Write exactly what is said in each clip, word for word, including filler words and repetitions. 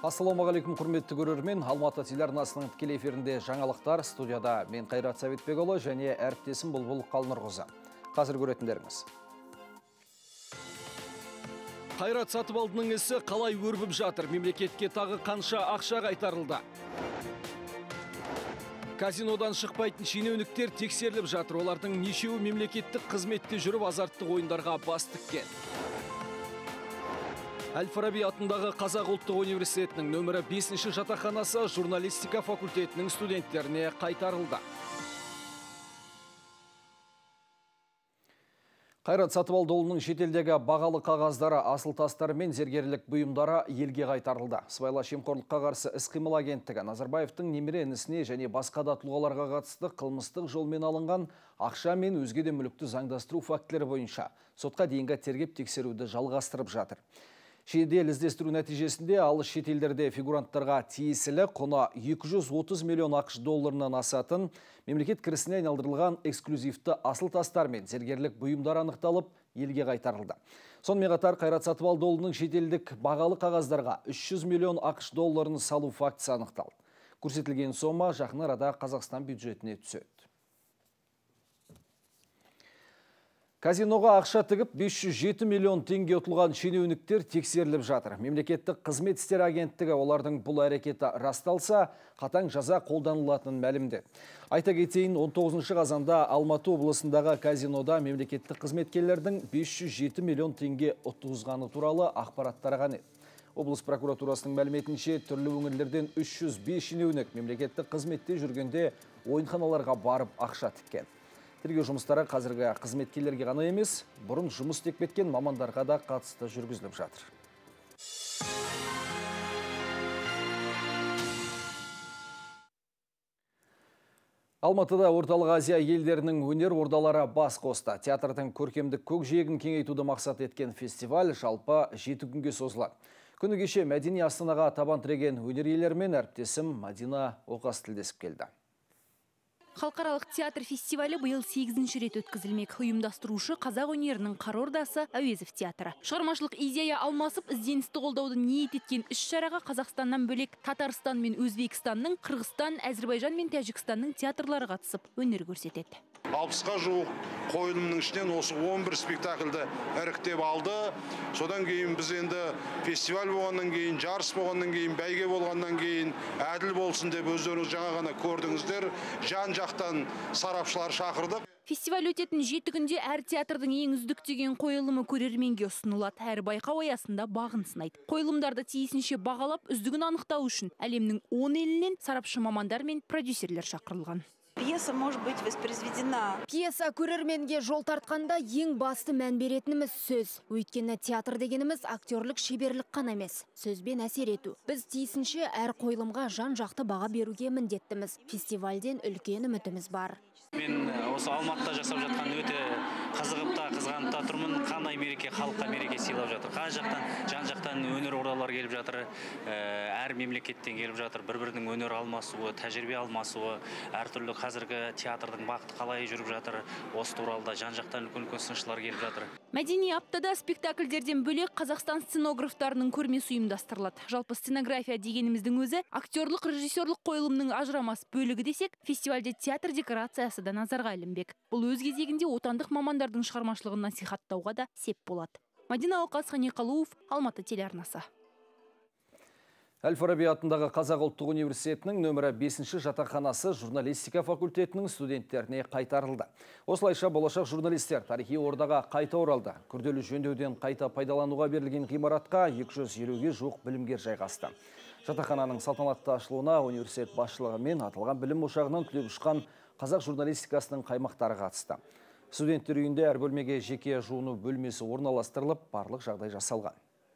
Ассалаумағалейкум құрметті көрермен, Алматы телеарнасының тікелей эфирінде жаңалықтар. Студияда мен Қайрат Сәбитбекұлы және әріптесім Бұлбұл Қалнұрқызы. Қазір көретіндеріңіз. Қайрат Сатыбалдының ісі қалай өрбіп жатыр? Мемлекетке тағы қанша ақша қайтарылды? Казинодан шықпайтын шенеуніктер тексеріліп жатыр. Олардың нешеуі мемлекеттік қызметте жүріп азарттық ойындарға бас тіккен. Әл-Фараби атындағы Қазақ ұлттық университетінің нөмірі бесінші жатақханасы журналистика факультетінің студенттеріне қайтарылды. Қайрат Сатыбалдыұлының шетелдегі бағалы қағаздары, асыл тастары мен зергерлік бұйымдары елге қайтарылды. Сыбайлас жемқорлыққа қарсы іс-қимыл агенттігі Назарбаевтың немере інісіне және басқа да тұлғаларға қатысты қылмыстық жолмен алынған ақша мен өзге де мүлікті заңдастыру фактілері бойынша сотқа дейінгі тергеп тексеруді жалғастырып жатыр. Жедел іздестіру нәтижесінде алыс шетелдерде фигуранттарға тиесілі құны екі жүз отыз миллион ақш долларынан асатын мемлекет кірісіне айналдырылған эксклюзивті асыл тастар мен зергерлік бұйымдар анықталып, елге қайтарылды. Сонымен қатар Қайрат Сатыбалдыұлының шетелдік бағалы қағаздарға үш жүз миллион ақш долларын салу фактісі анықталды. Көрсетілген сома жақын арада Қазақстан бюджетіне түседі. Казиноға ақша тігіп бес жүз жеті миллион теңге ұтылған шенеуніктер тексеріліп жатыр. Мемлекеттік қызмет істері агенттігі олардың бұл әрекеті расталса, қатаң жаза қолданылатынын мәлімдеді. Айта кетейін, он тоғызыншы қазанда Алматы облысындағы казинода мемлекеттік қызметкерлердің бес жүз жеті миллион теңге ұтқызғаны туралы ақпараттар тараған еді. Облыс прокуратурасының мәліметінше түрлі өңірлерден үш жүз бес шенеунік мемлекеттік қызметте жүргенде ойынханаларға барып ақша тіккен. Тергеу жұмыстары қазіргі қызметкерлерге ғана емес, бұрын жұмыс істеп кеткен мамандарға да қатысты жүргізіліп жатыр. Алматыда Орталық Азия елдерінің өнер ордалары бас қосты. Театрдың көркемдік көкжиегін кеңейтуді мақсат еткен фестиваль жалпы жеті күнге созылады. Күні кеше мәдени астанаға табан тіреген өнер иелерімен әріптесім Мадина Оқас тілдесіп келді. Халықаралық театр фестивалі биыл сегізінші рет өткізілмек. Ұйымдастырушы қазақ өнерінің қарордасы Әуезов театры. Шығармашылық идея алмасып, ізденісті қолдауды ниет еткен іс-шараға Қазақстаннан бөлек Татарстан мен Өзбекстанның, Қырғызстан, Әзірбайжан мен Тәжікстанның театрлары қатысып өнер көрсетеді. алпысқа жуық қойылымның ішінен осы он бір спектакльді іріктеп алды. Содан кейін біз енді фестиваль болғаннан кейін, жарыс болғаннан кейін, бәйге болғаннан кейін әділ болсын деп өздеріңіз жаңа ғана көрдіңіздер. Жан жақтан сарапшылар шақырдық. Фестиваль өтетін жеті күнде әр театрдың ең үздік деген қойылымы көрерменге ұсынылады. Әр байқау аясында бағын сынайды. Қойылымдарды тиісінше бағалап, үздігін анықтау үшін әлемнің он елінен сарапшы мамандар мен продюсерлер шақырылған. Пьеса может быть воспроизведена. Пьеса көрерменге жол тартқанда ең басты мән беретініміз сөз. Өйткені театр дегеніміз актерлік шеберлік қана емес, сөзбен әсер ету. Біз тиісінше әр қойылымға жан жақты баға беруге міндеттіміз. Фестивальден үлкен үмітіміз бар. Мен осы Алматыда жасап жатқан өте қызығып та, қызғанып та тұрмын. Қандай мереке, халыққа мереке сыйлап жатыр. Қай жақтан, жан жақтан өнер ордалар келіп жатыр. Әр мемлекеттен келіп жатыр. Бір-бірінің өнер алмасуы, тәжірибе алмасуы, әртүрлі қазіргі театрдың бағыты қалай жүріп жатыр. Осы туралы да жан жақтан үлкен-үлкен сыншылар келіп жатыр. Мәдени аптада спектакльдерден бөлек Қазақстан сценографтарының көрмесі ұйымдастырылады. Жалпы сценография дегеніміздің өзі актерлық, режиссерлық қойылымның ажырамас бөлігі десек, фестивальде театр декорациясы да назарға ілінбек. Бұл өз кезегінде отандық мамандардың шығармашылығын насихаттауға да сеп болады. Мадина Оқас, Қалуов, Алматы телеарнасы. Әл-Фараби атындағы Қазақ ұлттық университетінің нөмірі бесінші жатақханасы журналистика факультетінің студенттеріне қайтарылды. Осылайша болашақ журналистер тарихи ордаға қайта оралды. Күрделі жөндеуден қайта пайдалануға берілген ғимаратқа екі жүз елуге жуық білімгер жайғасты. Жатақхананың салтанатты ашылуына университет басшылығы мен аталған білім ошағынан түлеп ұшқан қазақ журналистикасының қаймақтары қатысты. Студенттер үйінде әр бөлмеге жеке жуыну бөлмесі орналастырылып, барлық жағдай жасалған.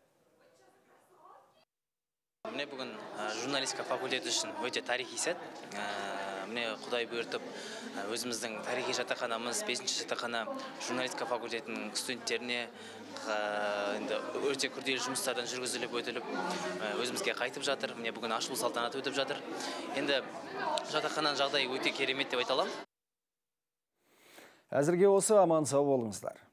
Міне бүгін журналистика факультеті үшін өте тарихи сәт. Міне Құдай бұйыртып, өзіміздің тарихи жатақханамыз, бесінші жатақхана журналистика факультетінің студенттеріне өте күрделі жұмыстардан жүргізіліп өтіліп, өзімізге қайтып жатыр. Міне бүгін ашылу салтанаты өтіп жатыр. Енді жатақхананың жағдайы өте керемет деп айта аламын. Әзірге осы, аман сау болыңыздар.